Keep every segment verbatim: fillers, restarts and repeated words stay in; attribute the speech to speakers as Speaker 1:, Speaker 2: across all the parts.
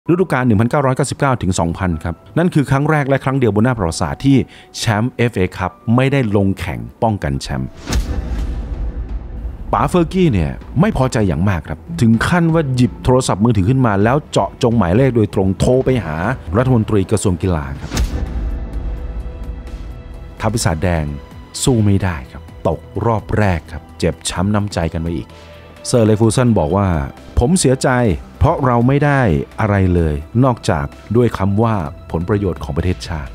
Speaker 1: ฤดูกาล หนึ่งพันเก้าร้อยเก้าสิบเก้า ถึง สองพัน ครับนั่นคือครั้งแรกและครั้งเดียวบนหน้าประวัติศาสตร์ที่แชมป์ เอฟ เอ Cup ไม่ได้ลงแข่งป้องกันแชมป์ป๋าเฟอร์กี้เนี่ยไม่พอใจอย่างมากครับถึงขั้นว่าหยิบโทรศัพท์มือถือขึ้นมาแล้วเจาะจงหมายเลขโดยตรงโทรไปหารัฐมนตรีกระทรวงกีฬาครับทัพปีศาจแดงสู้ไม่ได้ครับตกรอบแรกครับเจ็บช้ำน้ำใจกันไปอีกเซอร์เลฟูซันบอกว่าผมเสียใจเพราะเราไม่ได้อะไรเลยนอกจากด้วยคำว่าผลประโยชน์ของประเทศชาติ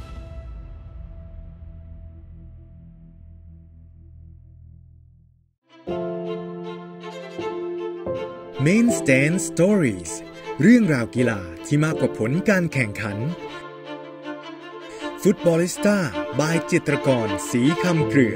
Speaker 2: Main Stand Stories เรื่องราวกีฬาที่มากกว่าผลการแข่งขันฟุตบอลิสต้าบายจิตรกรศรีคำเกลือ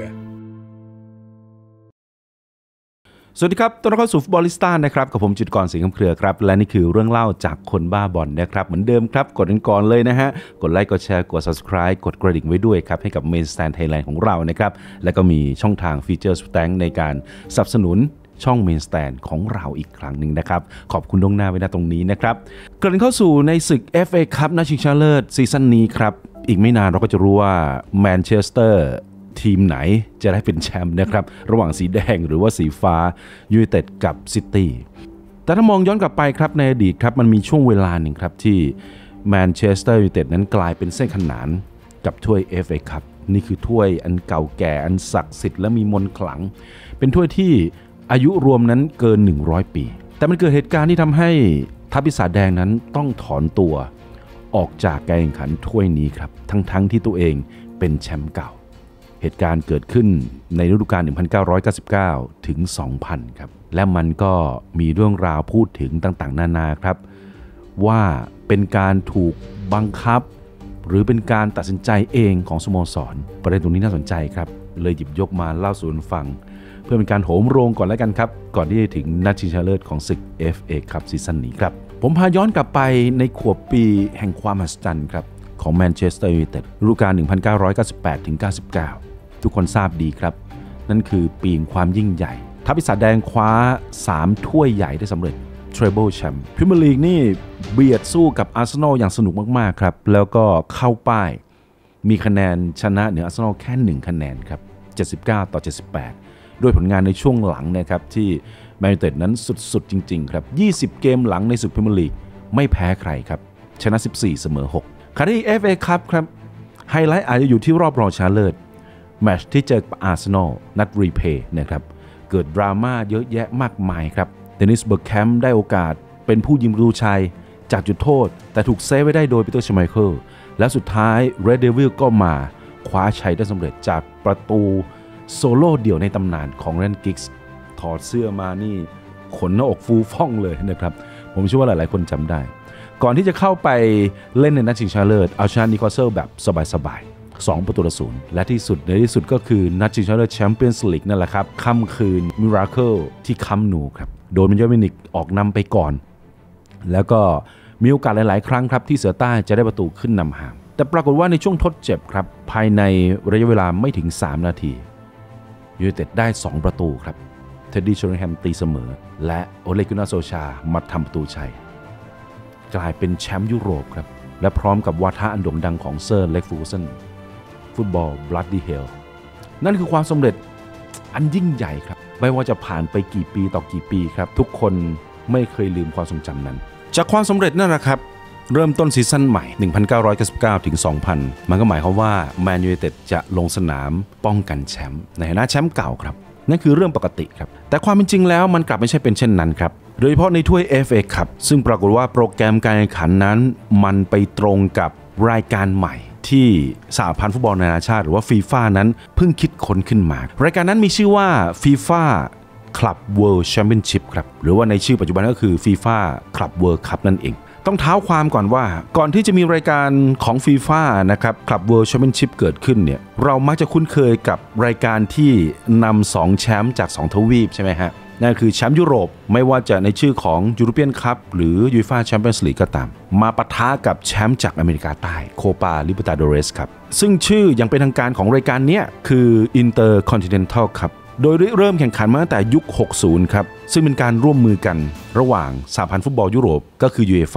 Speaker 1: สวัสดีครับต้อนรับเข้าสู่ฟุตบอลิสต้านะครับกับผมจิตรกรศรีคำเกลือครับและนี่คือเรื่องเล่าจากคนบ้าบอลนะครับเหมือนเดิมครับกดกันก่อนเลยนะฮะกดไลค์กดแชร์กด Subscribe กดกระดิ่งไว้ด้วยครับให้กับ Main Stand Thailand ของเรานะครับแล้วก็มีช่องทางฟีเจอร์สแตงในการสนับสนุนช่อง Main Stand ของเราอีกครั้งหนึ่งนะครับขอบคุณล่วงหน้าไว้ณตรงนี้นะครับกลับเข้าสู่ในศึก เอฟ เอ Cup นัดชิงชนะเลิศซีซั่นนี้ครับอีกไม่นานเราก็จะรู้ว่าแมนเชสเตอร์ทีมไหนจะได้เป็นแชมป์นะครับระหว่างสีแดงหรือว่าสีฟ้ายูไนเต็ดกับซิตี้แต่ถ้ามองย้อนกลับไปครับในอดีตครับมันมีช่วงเวลาหนึ่งครับที่แมนเชสเตอร์ยูไนเต็ดนั้นกลายเป็นเส้นขนานกับถ้วย เอฟ เอ Cup นี่คือถ้วยอันเก่าแก่อันศักดิ์สิทธิ์และมีมนต์ขลังเป็นถ้วยที่อายุรวมนั้นเกินหนึ่งร้อยปีแต่มันเกิดเหตุการณ์ที่ทำให้ทัพปีศาจแดงนั้นต้องถอนตัวออกจากการแข่งขันถ้วยนี้ครับทั้งๆที่ตัวเองเป็นแชมป์เก่าเหตุการณ์เกิดขึ้นในฤดูกาล หนึ่งพันเก้าร้อยเก้าสิบเก้า ถึง สองพัน ครับและมันก็มีเรื่องราวพูดถึงต่างๆนานาครับว่าเป็นการถูกบังคับหรือเป็นการตัดสินใจเองของสโมสรประเด็นตรงนี้น่าสนใจครับเลยหยิบยกมาเล่าสู่กันฟังเพื่อเป็นการโหมโรงก่อนแล้วกันครับก่อนที่จะถึงนัดชิงชนะเลิศของศึก เอฟ เอ Cup ซีซั่นนี้ครับผมพาย้อนกลับไปในขวบปีแห่งความมหัศจรรย์ครับของแมนเชสเตอร์ยูไนเต็ดฤดูกาล หนึ่งพันเก้าร้อยเก้าสิบแปด ถึง เก้าสิบเก้า ทุกคนทราบดีครับนั่นคือปีแห่งความยิ่งใหญ่ทัพปีศาจแดงคว้าสามถ้วยใหญ่ได้สำเร็จ Treble Champ พรีเมียร์ลีกนี่เบียดสู้กับอาร์เซนอลอย่างสนุกมากๆครับแล้วก็เข้าป้ายมีคะแนนชนะเหนืออาร์เซนอลแค่หนึ่งคะแนนครับเจ็ดสิบเก้าต่อเจ็ดสิบแปดด้วยผลงานในช่วงหลังนะครับที่แมนยูไนเต็ดนั้นสุดๆจริงๆครับยี่สิบเกมหลังในศึกพรีเมียร์ลีกไม่แพ้ใครครับชนะสิบสี่เสมอหกขณะที่ เอฟ เอ Cup ครับไฮไลท์อาจจะอยู่ที่รอบรองชนะเลิศแมตช์ที่เจอกับอาร์เซนอลนัดรีเพย์นะครับเกิดดราม่าเยอะแยะมากมายครับเดนิสเบิร์กแคมป์ได้โอกาสเป็นผู้ยิงประตูชัยจากจุดโทษแต่ถูกเซฟไว้ได้โดยปีเตอร์ชไมเคิลและสุดท้ายเรดเดวิลก็มาคว้าชัยได้สำเร็จจากประตูโซโล่เดี่ยวในตำนานของแรนกิกส์ถอดเสื้อมานี่ขนหน้าอกฟูฟ่องเลยนะครับผมเชื่อว่าหลายๆคนจำได้ก่อนที่จะเข้าไปเล่นในนัดชิงชนะเลิศเอาชนะนิวคาสเซิลแบบสบายๆสองประตูต่อศูนย์และที่สุดในที่สุดก็คือนัดชิงชนะเลิศแชมเปี้ยนส์ลีกนั่นแหละครับค่ำคืนมิราเคิลที่คัมป์นูครับโดนแมนยูไนเต็ดออกนำไปก่อนแล้วก็มีโอกาสหลายๆครั้งครับที่เสือใต้จะได้ประตูขึ้นนำห่างแต่ปรากฏว่าในช่วงทดเจ็บครับภายในระยะเวลาไม่ถึงสามนาทียูไนเต็ดได้สองประตูครับเท็ดดี้เชอริงแฮมตีเสมอและโอเลกุน่าโซชามาทำประตูชัยกลายเป็นแชมป์ยุโรปครับและพร้อมกับวาทะอันโด่งดังของเซอร์เล็กฟูซันฟุตบอลบลัดดี้เฮลนั่นคือความสำเร็จอันยิ่งใหญ่ครับไม่ว่าจะผ่านไปกี่ปีต่อกี่ปีครับทุกคนไม่เคยลืมความทรงจำนั้นจากความสำเร็จนั่นแหละครับเริ่มต้นซีซั่นใหม่ หนึ่งพันเก้าร้อยเก้าสิบเก้า ถึง สองพัน มันก็หมายความว่าแมนยูไนเต็ดจะลงสนามป้องกันแชมป์ในฐานะแชมป์เก่าครับนั่นคือเรื่องปกติครับแต่ความเป็นจริงแล้วมันกลับไม่ใช่เป็นเช่นนั้นครับโดยเฉพาะในถ้วย เอฟ เอ Cup ซึ่งปรากฏว่าโปรแกรมการแข่งขันนั้นมันไปตรงกับรายการใหม่ที่สหพันธ์ฟุตบอลนานาชาติหรือว่าฟีฟ่านั้นเพิ่งคิดค้นขึ้นมารายการนั้นมีชื่อว่า FIFA Club World Championship ครับหรือว่าในชื่อปัจจุบันก็คือ FIFA Club World Cup นั่นเองต้องเท้าความก่อนว่าก่อนที่จะมีรายการของ FIFA นะครับ Club World Championship เกิดขึ้นเนี่ยเรามักจะคุ้นเคยกับรายการที่นำสองแชมป์จากสองทวีปใช่ไหมฮะนั่นคือแชมป์ยุโรปไม่ว่าจะในชื่อของ European Cup หรือ UEFA Champions League ก็ตามมาปะทะกับแชมป์จากอเมริกาใต้ Copa Libertadores ครับซึ่งชื่ออย่างเป็นทางการของรายการนี้คือ Intercontinental Cup โดยเริ่มแข่งขันมาตั้งแต่ยุคหกสิบครับซึ่งเป็นการร่วมมือกันระหว่างสหพันธ์ฟุตบอลยุโรปก็คือ UEFA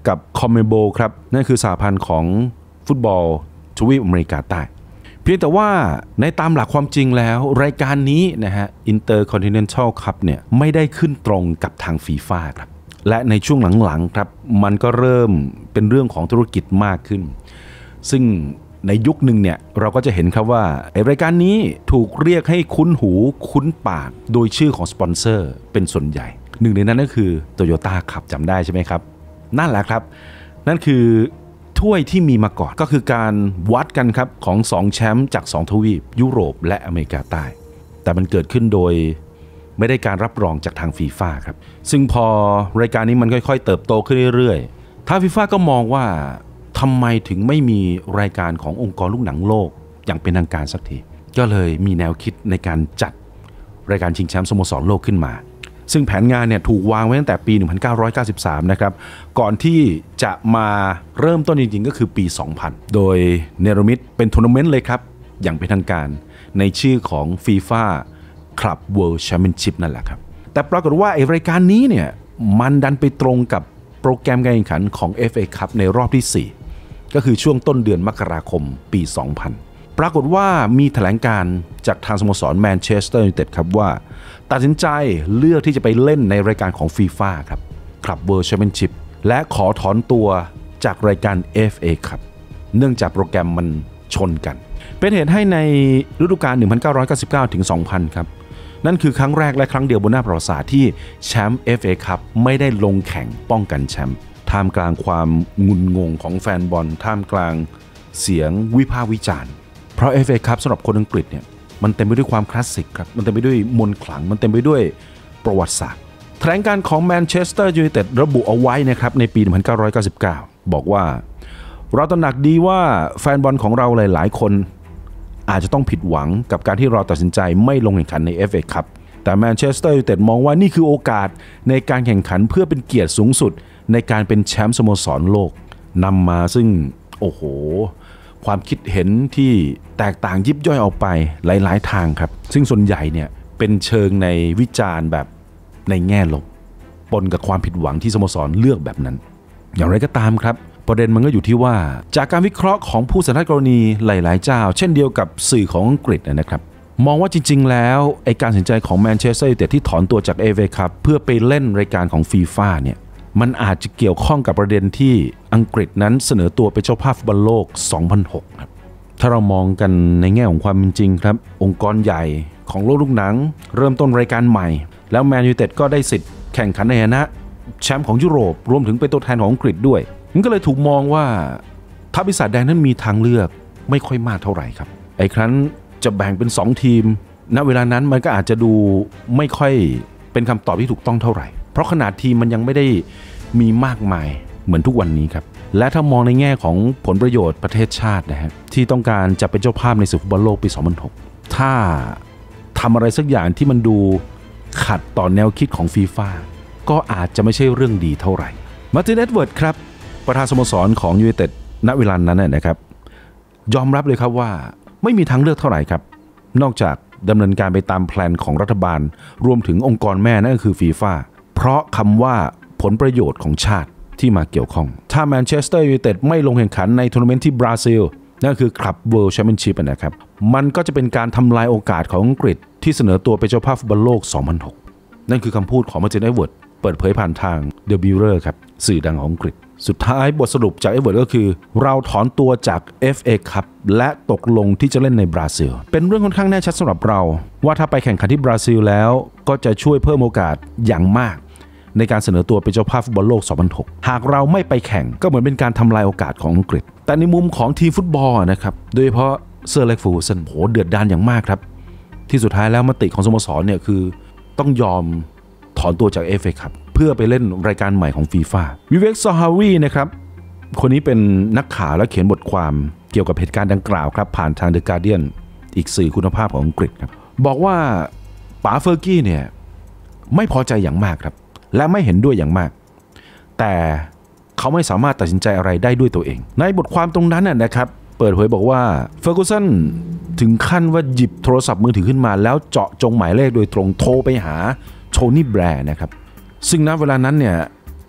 Speaker 1: กับคอมเมโบครับนั่นคือสหพันธ์ของฟุตบอลทวีปอเมริกาใต้เพียงแต่ว่าในตามหลักความจริงแล้วรายการนี้นะฮะ Intercontinental Cup เนี่ยไม่ได้ขึ้นตรงกับทางฟีฟ่าครับและในช่วงหลังๆครับมันก็เริ่มเป็นเรื่องของธุรกิจมากขึ้นซึ่งในยุคหนึ่งเนี่ยเราก็จะเห็นครับว่าไอ้รายการนี้ถูกเรียกให้คุ้นหูคุ้นปากโดยชื่อของสปอนเซอร์เป็นส่วนใหญ่หนึ่งในนั้นก็คือ Toyota ครับจำได้ใช่ไหมครับนั่นแหละครับนั่นคือถ้วยที่มีมาก่อนก็คือการวัดกันครับของสองแชมป์จากสองทวีปยุโรปและอเมริกาใต้แต่มันเกิดขึ้นโดยไม่ได้การรับรองจากทางฟีฟ่าครับซึ่งพอรายการนี้มันค่อยๆเติบโตขึ้นเรื่อยๆทางฟีฟ่าก็มองว่าทำไมถึงไม่มีรายการขององค์กรลูกหนังโลกอย่างเป็นทางการสักทีก็เลยมีแนวคิดในการจัดรายการชิงแชมป์สโมสรโลกขึ้นมาซึ่งแผนงานเนี่ยถูกวางไว้ตั้งแต่ปีหนึ่งพันเก้าร้อยเก้าสิบสามนะครับก่อนที่จะมาเริ่มต้นจริงๆก็คือปีสองพันโดยเนรมิตเป็นทัวร์นาเมนต์เลยครับอย่างเป็นทางการในชื่อของ FIFA Club World Championship นั่นแหละครับแต่ปรากฏว่าไอ้รายการนี้เนี่ยมันดันไปตรงกับโปรแกรมการแข่งขันของ เอฟ เอ Cup ในรอบที่สี่ก็คือช่วงต้นเดือนมกราคมปีสองพันปรากฏว่ามีแถลงการจากทางสโมสรแมนเชสเตอร์ยูไนเต็ดครับว่าตัดสินใจเลือกที่จะไปเล่นในรายการของฟีฟ่าครับ Club World Championship และขอถอนตัวจากรายการ เอฟ เอ ครับเนื่องจากโปรแกรมมันชนกันเป็นเหตุให้ในฤดูกาลหนึ่งพันเก้าร้อยเก้าสิบเก้าถึงสองพันครับนั่นคือครั้งแรกและครั้งเดียวบนหน้าประวัติศาสตร์ที่แชมป์ เอฟ เอ ครับไม่ได้ลงแข่งป้องกันแชมป์ท่ามกลางความงุนงงของแฟนบอลท่ามกลางเสียงวิพากษ์วิจารณ์เพราะ เอฟ เอ ครับสำหรับคนอังกฤษเนี่ยมันเต็มไปด้วยความคลาสสิกครับมันเต็มไปด้วยมนต์ขลังมันเต็มไปด้วยประวัติศาสตร์แถลงการของแมนเชสเตอร์ยูไนเต็ดระบุเอาไว้นะครับในปีหนึ่งพันเก้าร้อยเก้าสิบเก้าบอกว่าเราตระหนักดีว่าแฟนบอลของเราหลายๆคนอาจจะต้องผิดหวังกับการที่เราตัดสินใจไม่ลงแข่งขันใน เอฟ เอ ครับแต่แมนเชสเตอร์ยูไนเต็ดมองว่านี่คือโอกาสในการแข่งขันเพื่อเป็นเกียรติสูงสุดในการเป็นแชมป์สโมสรโลกนำมาซึ่งโอ้โหความคิดเห็นที่แตกต่างยิบย่อยออกไปหลายๆทางครับซึ่งส่วนใหญ่เนี่ยเป็นเชิงในวิจารณ์แบบในแง่ลบปนกับความผิดหวังที่สโมสรเลือกแบบนั้นอย่างไรก็ตามครับประเด็นมันก็อยู่ที่ว่าจากการวิเคราะห์ของผู้สัมภาษณ์กรณีหลายๆเจ้าเช่นเดียวกับสื่อของอังกฤษนะครับมองว่าจริงๆแล้วไอ้การตัดสินใจของแมนเชสเตอร์ยูไนเต็ดที่ถอนตัวจาก เอ เอฟ เอ ครับเพื่อไปเล่นรายการของฟีฟ่าเนี่ยมันอาจจะเกี่ยวข้องกับประเด็นที่อังกฤษนั้นเสนอตัวเป็นเจ้าภาพฟุตบอลโลกสองพันหกครับถ้าเรามองกันในแง่ของความเป็นจริงครับองค์กรใหญ่ของโลกลูกหนังเริ่มต้นรายการใหม่แล้วแมนยูไนเต็ดก็ได้สิทธิ์แข่งขันในฐานะแชมป์ของยุโรปรวมถึงเป็นตัวแทนของอังกฤษด้วยมันก็เลยถูกมองว่าทัพปีศาจแดงนั้นมีทางเลือกไม่ค่อยมากเท่าไหร่ครับไอ้ครั้นจะแบ่งเป็นสองทีมณเวลานั้นมันก็อาจจะดูไม่ค่อยเป็นคำตอบที่ถูกต้องเท่าไหร่เพราะขนาดทีมมันยังไม่ได้มีมากมายเหมือนทุกวันนี้ครับและถ้ามองในแง่ของผลประโยชน์ประเทศชาตินะฮะที่ต้องการจะเป็นเจ้าภาพในศึกฟุตบอลโลกปีสองพันหกถ้าทำอะไรสักอย่างที่มันดูขัดต่อแนวคิดของฟีฟ่าก็อาจจะไม่ใช่เรื่องดีเท่าไหร่มาร์ติน เอ็ดเวิร์ดครับประธานสโมสรของยูไนเต็ดณเวลานั้นนะครับยอมรับเลยครับว่าไม่มีทางเลือกเท่าไหร่ครับนอกจากดำเนินการไปตามแพลนของรัฐบาลรวมถึงองค์กรแม่นั่นก็คือฟีฟ่าเพราะคำว่าผลประโยชน์ของชาติที่มาเกี่ยวข้องถ้าแมนเชสเตอร์ยูไนเต็ดไม่ลงแข่งขันในทัวร์นาเมนต์ที่บราซิลนั่นคือ Club World Championship นะครับมันก็จะเป็นการทำลายโอกาสของอังกฤษที่เสนอตัวเป็นเจ้าภาพฟุตบอลโลกสองพันหกนั่นคือคำพูดของมาร์ติน เอ็ดเวิร์ดเปิดเผยผ่านทาง The Mirror ครับสื่อดังของอังกฤษสุดท้ายบทสรุปจากเอ็ดเวิร์ดก็คือเราถอนตัวจาก เอฟ เอ ครับและตกลงที่จะเล่นในบราซิลเป็นเรื่องค่อนข้างแน่ชัดสำหรับเราว่าถ้าไปแข่งขันที่บราซิลแล้วก็จะช่วยเพิ่มโอกาสอย่างมากในการเสนอตัวเป็นเจ้าภาพฟุตบอลโลกสองพันหกหากเราไม่ไปแข่งก็เหมือนเป็นการทำลายโอกาสของอังกฤษแต่ในมุมของทีมฟุตบอลนะครับโดยเฉพาะเซอร์เล็กฟูลสันโหเดือดดาลอย่างมากครับที่สุดท้ายแล้วมติของสโมสรเนี่ยคือต้องยอมถอนตัวจาก เอฟ เอ ครับเพื่อไปเล่นรายการใหม่ของฟีฟ่าวิเวก ซอฮาวีนะครับคนนี้เป็นนักข่าวและเขียนบทความเกี่ยวกับเหตุการณ์ดังกล่าวครับผ่านทาง The Guardian อีกสื่อคุณภาพของอังกฤษครับบอกว่าป๋าเฟอร์กี้เนี่ยไม่พอใจอย่างมากครับและไม่เห็นด้วยอย่างมากแต่เขาไม่สามารถตัดสินใจอะไรได้ด้วยตัวเองในบทความตรงนั้นนะครับเปิดเผยบอกว่าเฟอร์กูสันถึงขั้นว่าหยิบโทรศัพท์มือถือขึ้นมาแล้วเจาะจงหมายเลขโดยตรงโทรไปหาโทนี่แบร์นะครับซึ่งณเวลานั้นเนี่ย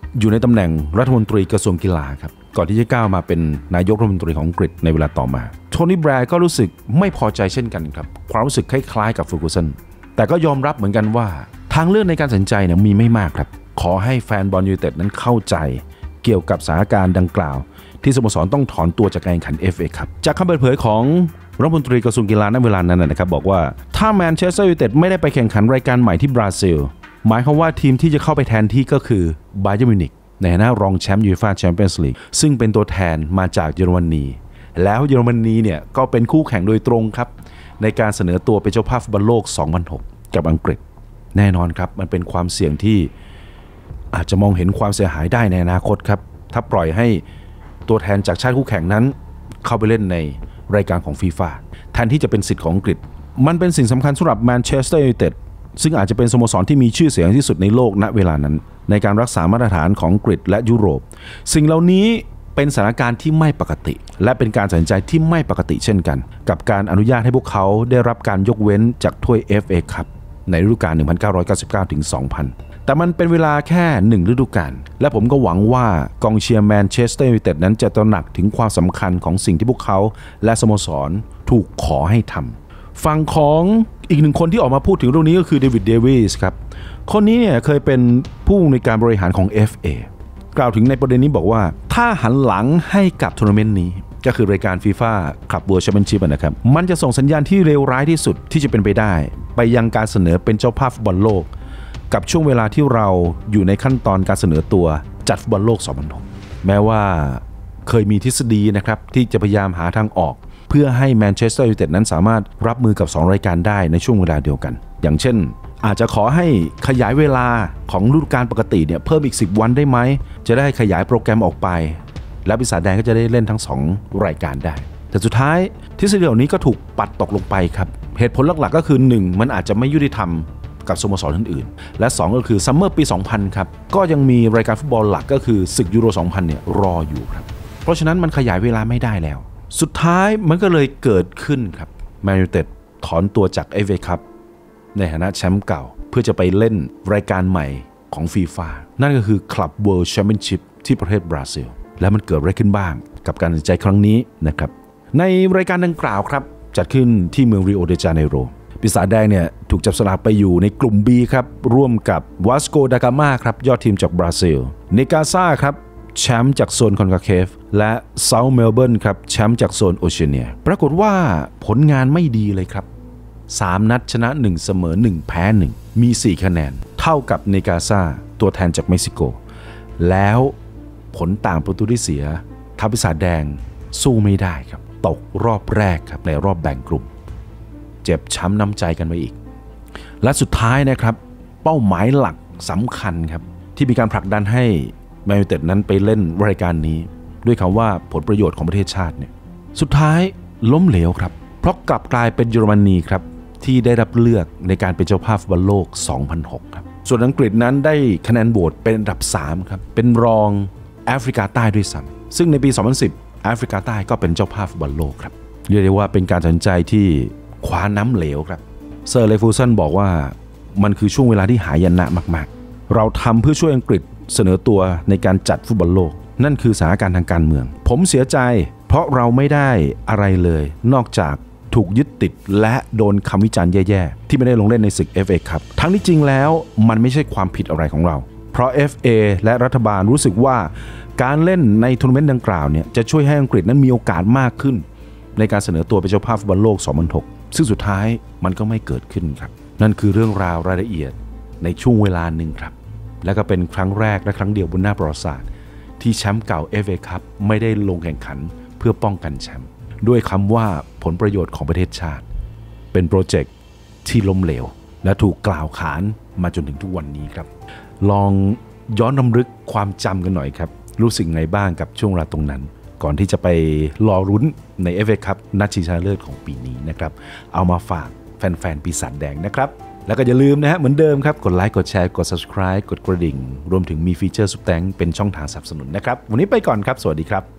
Speaker 1: อยู่ในตำแหน่งรัฐมนตรีกระทรวงกีฬาครับก่อนที่จะก้าวมาเป็นนายกรัฐมนตรีของอังกฤษในเวลาต่อมาโทนี่แบร์ก็รู้สึกไม่พอใจเช่นกันครับความรู้สึกคล้ายๆกับเฟอร์กูสันแต่ก็ยอมรับเหมือนกันว่าทางเลือกในการตัดสินใจเนี่ยมีไม่มากครับขอให้แฟนบอลยูไนเต็ดนั้นเข้าใจเกี่ยวกับสถานการณ์ดังกล่าวที่สโมสรต้องถอนตัวจากการแข่งขัน เอฟ เอ ครับจากคำเปิดเผยของรัฐมนตรีกระทรวงกีฬาณเวลานั้นนะครับบอกว่าถ้าแมนเชสเตอร์ยูไนเต็ดไม่ได้ไปแข่งขันรายการใหม่ที่บราซิลหมายความว่าทีมที่จะเข้าไปแทนที่ก็คือบาเยิร์นมิวนิกในฐานะรองแชมป์ยูฟ่าแชมเปี้ยนส์ลีกซึ่งเป็นตัวแทนมาจากเยอรมนีแล้วเยอรมนีเนี่ยก็เป็นคู่แข่งโดยตรงครับในการเสนอตัวเป็นเจ้าภาพฟุตบอลโลกสองพันหกกับอังกฤษแน่นอนครับมันเป็นความเสี่ยงที่อาจจะมองเห็นความเสียหายได้ในอนาคตครับถ้าปล่อยให้ตัวแทนจากชาติคู่แข่งนั้นเข้าไปเล่นในรายการของฟีฟ่าแทนที่จะเป็นสิทธิ์ของอังกฤษมันเป็นสิ่งสำคัญสำหรับแมนเชสเตอร์ยูไนเต็ดซึ่งอาจจะเป็นสโมสรที่มีชื่อเสียงที่สุดในโลกณเวลานั้นในการรักษามาตรฐานของอังกฤษและยุโรปสิ่งเหล่านี้เป็นสถานการณ์ที่ไม่ปกติและเป็นการตัดสินใจที่ไม่ปกติเช่นกันกับการอนุญาตให้พวกเขาได้รับการยกเว้นจากถ้วย เอฟ เอ Cup ในฤดูกาล หนึ่งพันเก้าร้อยเก้าสิบเก้า ถึง สองพัน แต่มันเป็นเวลาแค่หนึ่งฤดูกาลและผมก็หวังว่ากองเชียร์แมนเชสเตอร์ยูไนเต็ดนั้นจะตระหนักถึงความสำคัญของสิ่งที่พวกเขาและสโมสรถูกขอให้ทำฝั่งของอีกหนึ่งคนที่ออกมาพูดถึงเรื่องนี้ก็คือเดวิดเดวิสครับคนนี้เนี่ยเคยเป็นผู้ในการบริหารของ เอฟ เอ กล่าวถึงในประเด็นนี้บอกว่าถ้าหันหลังให้กับทัวร์นาเมนต์นี้ก็คือรายการ FIFA Club World Championship นะครับมันจะส่งสัญญาณที่เลวร้ายที่สุดที่จะเป็นไปได้ไปยังการเสนอเป็นเจ้าภาพฟุตบอลโลกกับช่วงเวลาที่เราอยู่ในขั้นตอนการเสนอตัวจัดฟุตบอลโลกสองพันหกแม้ว่าเคยมีทฤษฎีนะครับที่จะพยายามหาทางออกเพื่อให้แมนเชสเตอร์ยูไนเต็ดนั้นสามารถรับมือกับสองรายการได้ในช่วงเวลาเดียวกันอย่างเช่นอาจจะขอให้ขยายเวลาของฤดูกาลปกติเนี่ยเพิ่มอีกสิบวันได้ไหมจะได้ขยายโปรแกรมออกไปและปีศาจแดงก็จะได้เล่นทั้งสองรายการได้แต่สุดท้ายทฤษฎีเหล่านี้ก็ถูกปัดตกลงไปครับเหตุผลหลักๆก็คือหนึ่งมันอาจจะไม่ยุติธรรมกับสโมสรอื่นๆและสองก็คือซัมเมอร์ปีสองพันครับก็ยังมีรายการฟุตบอลหลักก็คือศึกยูโรสองพันเนี่ยรออยู่ครับเพราะฉะนั้นมันขยายเวลาไม่ได้แล้วสุดท้ายมันก็เลยเกิดขึ้นครับแมนยูไนเต็ดถอนตัวจาก เอฟ เอ Cup ในฐานะแชมป์เก่าเพื่อจะไปเล่นรายการใหม่ของ FIFA นั่นก็คือ Club World Championship ที่ประเทศบราซิลแล้วมันเกิดอะไรขึ้นบ้างกับการตัดสินใจครั้งนี้นะครับในรายการดังกล่าวครับจัดขึ้นที่เมืองริโอเดจาเนโรปีศาจแดงเนี่ยถูกจับสลากไปอยู่ในกลุ่ม B ครับร่วมกับวาสโกดากามาครับยอดทีมจากบราซิลเนกาซาครับแชมป์จากโซนคอนคาเคฟและเซาท์เมลเบิร์นครับแชมป์จากโซนโอเชียเนียปรากฏว่าผลงานไม่ดีเลยครับสามนัดชนะหนึ่งเสมอหนึ่งแพ้หนึ่งมีสี่คะแนนเท่ากับเนกาซาตัวแทนจากเม็กซิโกแล้วผลต่างประตูที่เสียทัพปีศาจแดงสู้ไม่ได้ครับตกรอบแรกครับในรอบแบ่งกลุ่มเจ็บช้ำน้ำใจกันไปอีกและสุดท้ายนะครับเป้าหมายหลักสำคัญครับที่มีการผลักดันให้แมนยูไนเต็ดนั้นไปเล่นรายการนี้ด้วยคำว่าผลประโยชน์ของประเทศชาติเนี่ยสุดท้ายล้มเหลวครับเพราะกลับกลายเป็นเยอรมนีครับที่ได้รับเลือกในการเป็นเจ้าภาพฟุตบอลโลกสองพันหกครับส่วนอังกฤษนั้นได้คะแนนโหวตเป็นอันดับสามครับเป็นรองแอฟริกาใต้ด้วยซ้ำซึ่งในปีสองพันสิบแอฟริกาใต้ก็เป็นเจ้าภาพฟุตบอลโลกครับเรียกได้ว่าเป็นการตัดสินใจที่คว้าน้ำเหลวครับเซอร์เลฟูสันบอกว่ามันคือช่วงเวลาที่หายนะมากๆเราทำเพื่อช่วยอังกฤษเสนอตัวในการจัดฟุตบอลโลกนั่นคือสถานการณ์ทางการเมืองผมเสียใจเพราะเราไม่ได้อะไรเลยนอกจากถูกยึดติดและโดนคำวิจารณ์แย่ๆที่ไม่ได้ลงเล่นในศึก เอฟ เอ ครับทั้งที่จริงแล้วมันไม่ใช่ความผิดอะไรของเราเพราะ เอฟ เอ และรัฐบาลรู้สึกว่าการเล่นในทัวร์นาเมนต์ดังกล่าวเนี่ยจะช่วยให้อังกฤษนั้นมีโอกาสมากขึ้นในการเสนอตัวเป็นเจ้าภาพฟุตบอลโลกสองพันหกซึ่งสุดท้ายมันก็ไม่เกิดขึ้นครับนั่นคือเรื่องราวรายละเอียดในช่วงเวลาหนึ่งครับและก็เป็นครั้งแรกและครั้งเดียวบนหน้าประวัติศาสตร์ที่แชมป์เก่า เอฟ เอ Cup ไม่ได้ลงแข่งขันเพื่อป้องกันแชมป์ด้วยคำว่าผลประโยชน์ของประเทศชาติเป็นโปรเจกต์ที่ล้มเหลวและถูกกล่าวขานมาจนถึงทุกวันนี้ครับลองย้อนรำลึกความจำกันหน่อยครับรู้สึกไงบ้างกับช่วงเวลาตรงนั้นก่อนที่จะไปรอรุ้นใน เอฟ เอ Cup นัดชิงชนะเลิศของปีนี้นะครับเอามาฝากแฟนๆปีศาจแดงนะครับแล้วก็อย่าลืมนะฮะเหมือนเดิมครับกดไลค์กดแชร์กด Subscribe กดกระดิ่งรวมถึงมีฟีเจอร์ซุปแตงเป็นช่องทางสนับสนุนนะครับวันนี้ไปก่อนครับสวัสดีครับ